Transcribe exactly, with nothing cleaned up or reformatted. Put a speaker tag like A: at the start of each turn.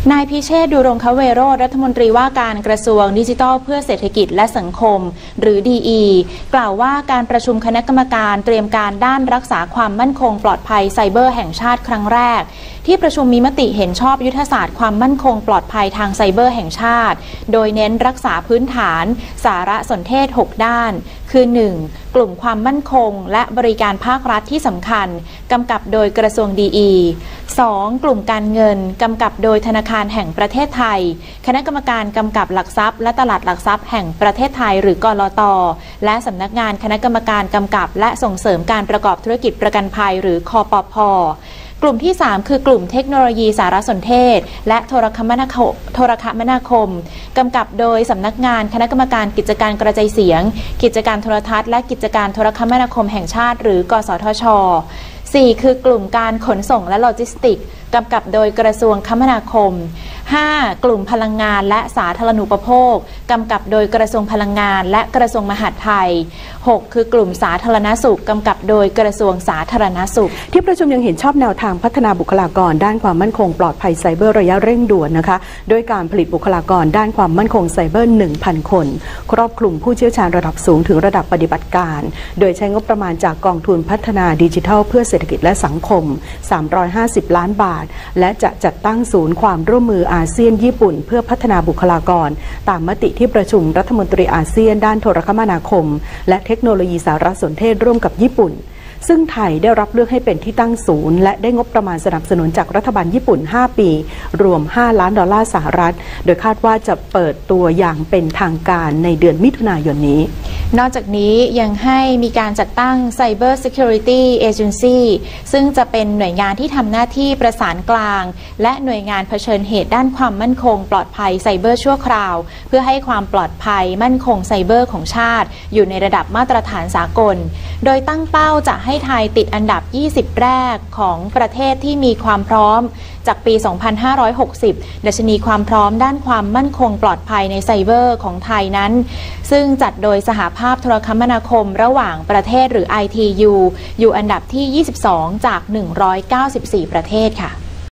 A: นายพิเชษฐ์ ดุรงคเวโรจน์ รัฐมนตรีว่าการกระทรวงดิจิทัลเพื่อเศรษฐกิจและสังคมหรือ ดี อี กล่าวว่าการประชุมคณะกรรมการเตรียมการด้านรักษาความมั่นคงปลอดภัยไซเบอร์แห่งชาติครั้งแรกที่ประชุมมีมติเห็นชอบยุทธศาสตร์ความมั่นคงปลอดภัยทางไซเบอร์แห่งชาติโดยเน้นรักษาพื้นฐานสารสนเทศหกด้านคือ หนึ่ง กลุ่มความมั่นคงและบริการภาครัฐที่สำคัญกำกับโดยกระทรวง ดี อี สอง กลุ่มการเงินกำกับโดยธนาคารแห่งประเทศไทยคณะกรรมการกำกับหลักทรัพย์และตลาดหลักทรัพย์แห่งประเทศไทยหรือกลต.และสำนักงานคณะกรรมการกำกับและส่งเสริมการประกอบธุรกิจประกันภัยหรือคปภ.กลุ่มที่สามคือกลุ่มเทคโนโลยีสารสนเทศและโทรคมนาคมโทรคมนาคมกำกับโดยสำนักงานคณะกรรมการกิจการกระจายเสียงกิจการโทรทัศน์และกิจการโทรคมนาคมแห่งชาติหรือกสทช.สี่คือกลุ่มการขนส่งและโลจิสติกส์กำกับโดยกระทรวงคมนาคม ห้า กลุ่มพลังงานและสาธารณูปโภคกำกับโดยกระทรวงพลังงานและกระทรวงมหาดไทย หก คือกลุ่มสาธารณสุขกำกับโดยกระทรวงสาธารณสุข
B: ที่ประชุมยังเห็นชอบแนวทางพัฒนาบุคลากรด้านความมั่นคงปลอดภัยไซเบอร์ระยะเร่งด่วนนะคะโดยการผลิตบุคลากรด้านความมั่นคงไซเบอร์ หนึ่งพัน คนครอบคลุมผู้เชี่ยวชาญระดับสูงถึงระดับปฏิบัติการโดยใช้งบประมาณจากกองทุนพัฒนาดิจิทัลเพื่อเศรษฐกิจและสังคมสามร้อยห้าสิบล้านบาทและจะจัดตั้งศูนย์ความร่วมมืออาเซียนญี่ปุ่นเพื่อพัฒนาบุคลากรตามมติที่ประชุมรัฐมนตรีอาเซียนด้านโทรคมนาคมและเทคโนโลยีสารสนเทศร่วมกับญี่ปุ่นซึ่งไทยได้รับเลือกให้เป็นที่ตั้งศูนย์และได้งบประมาณสนับสนุนจากรัฐบาลญี่ปุ่นห้าปีรวมห้าล้านดอลลาร์สหรัฐโดยคาดว่าจะเปิดตัวอย่างเป็นทางการในเดือนมิถุนายนนี้
A: นอกจากนี้ยังให้มีการจัดตั้ง Cyber Security Agency ซึ่งจะเป็นหน่วยงานที่ทำหน้าที่ประสานกลางและหน่วยงานเผชิญเหตุด้านความมั่นคงปลอดภัยไซเบอร์ชั่วคราวเพื่อให้ความปลอดภัยมั่นคงไซเบอร์ของชาติอยู่ในระดับมาตรฐานสากลโดยตั้งเป้าจะให้ไทยติดอันดับยี่สิบแรกของประเทศที่มีความพร้อมจากปี สองพันห้าร้อยหกสิบ ดัชนีความพร้อมด้านความมั่นคงปลอดภัยในไซเบอร์ของไทยนั้นซึ่งจัดโดยสหภาพโทรคมนาคมระหว่างประเทศหรือ ไอ ที ยู อยู่อันดับที่ยี่สิบสองจากหนึ่งร้อยเก้าสิบสี่ประเทศค่ะ